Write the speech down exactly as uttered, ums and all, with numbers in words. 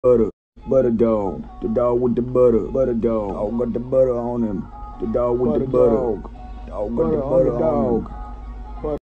butter, butter dog. The dog with the butter, butter dog. Dog got the butter on him. The dog with the butter. Dog got the butter on him.